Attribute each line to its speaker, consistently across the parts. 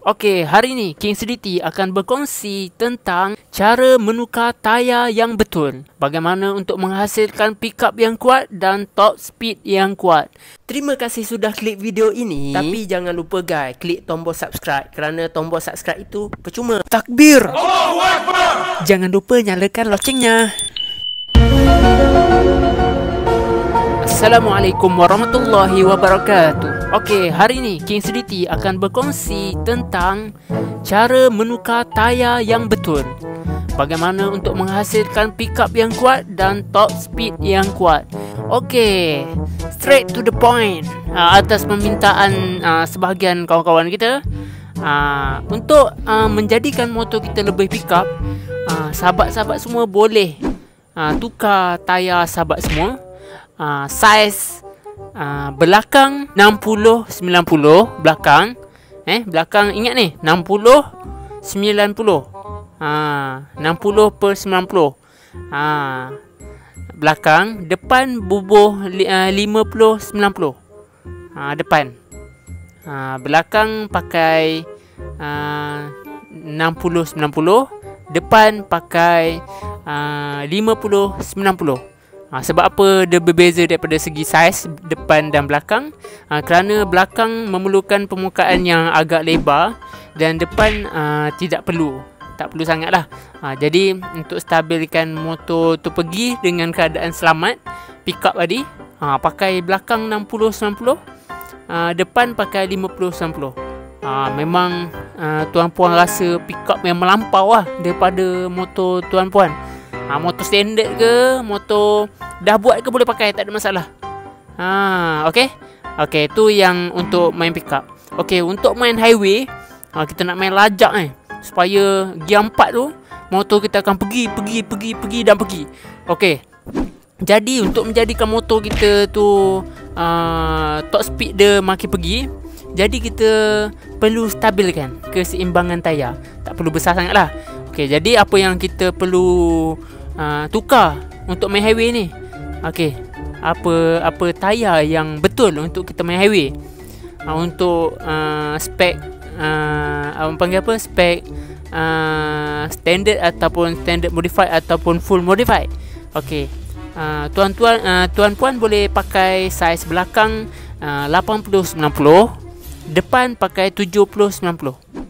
Speaker 1: Okey, hari ni King Sediti akan berkongsi tentang cara menukar tayar yang betul. Bagaimana untuk menghasilkan pickup yang kuat dan top speed yang kuat. Terima kasih sudah klik video ini. Tapi jangan lupa guys, klik tombol subscribe. Kerana tombol subscribe itu percuma. Takbir! Allahu Akbar! Jangan lupa nyalakan loncengnya. Assalamualaikum warahmatullahi wabarakatuh. Okey, hari ni King Sediti akan berkongsi tentang cara menukar tayar yang betul. Bagaimana untuk menghasilkan pickup yang kuat dan top speed yang kuat. Okey, straight to the point. Atas permintaan sebahagian kawan-kawan kita, untuk menjadikan motor kita lebih pickup, sahabat-sahabat semua boleh tukar tayar sahabat semua. Saiz belakang 60-90 belakang. Belakang ingat ni 60-90. 60/90. Belakang, depan bubuh 50-90. Depan. Belakang pakai 60-90. Depan pakai 50-90. Sebab apa dia berbeza daripada segi saiz depan dan belakang? Kerana belakang memerlukan permukaan yang agak lebar dan depan tak perlu sangatlah. Jadi untuk stabilkan motor tu pergi dengan keadaan selamat, pick up tadi, pakai belakang 60-90, depan pakai 50-90. Memang tuan puan rasa pick up yang melampau lah daripada motor tuan puan. Motor standard ke, motor dah buat ke boleh pakai, tak ada masalah. Okey. Okey, tu yang untuk main pickup. Okey, untuk main highway, kita nak main lajak supaya gear 4 tu motor kita akan pergi dan pergi. Okey. Jadi untuk menjadikan motor kita tu top speed dia makin pergi, jadi kita perlu stabilkan keseimbangan tayar. Tak perlu besar sangatlah. Okey, jadi apa yang kita perlu tukar untuk main highway ni? Okey, apa tayar yang betul untuk kita main highway? Untuk spek spek standard ataupun standard modified ataupun full modified. Okey, tuan puan boleh pakai saiz belakang 80-90, depan pakai 70-90.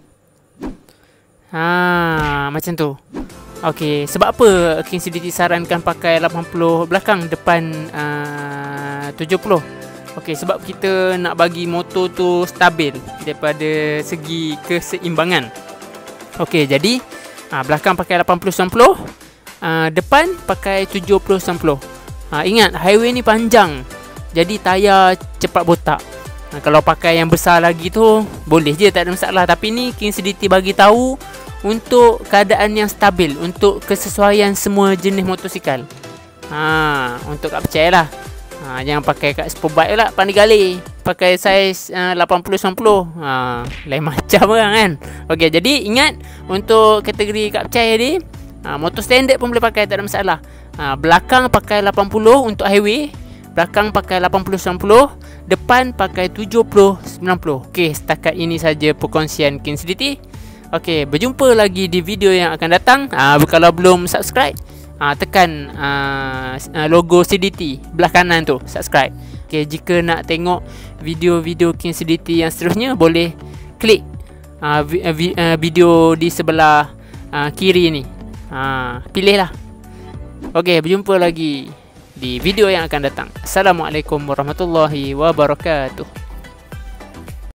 Speaker 1: Macam tu. Okey, sebab apa King Sediti sarankan pakai 80 belakang, depan 70? Okey, sebab kita nak bagi motor tu stabil daripada segi keseimbangan. Okey, jadi belakang pakai 80-90, depan pakai 70-90. Ingat, highway ni panjang, jadi tayar cepat botak. Kalau pakai yang besar lagi tu boleh je, tak ada masalah. Tapi ni King Sediti bagi tahu untuk keadaan yang stabil, untuk kesesuaian semua jenis motosikal. Untuk kat percayalah. Jangan pakai kat Superbike pula, pandai gali. Pakai saiz 80-90. Lain macam orang kan. Okey, jadi ingat untuk kategori kat percaya ni, motor standard pun boleh pakai, tak ada masalah. Belakang pakai 80 untuk highway, belakang pakai 80-90, depan pakai 70-90. Okey, setakat ini saja perkongsian King Sediti. Okey, berjumpa lagi di video yang akan datang. Kalau belum subscribe, tekan logo Sediti belah kanan tu, subscribe. Okey, jika nak tengok video-video King Sediti yang seterusnya, boleh klik video di sebelah kiri ni. Pilihlah. Okey, berjumpa lagi di video yang akan datang. Assalamualaikum warahmatullahi wabarakatuh.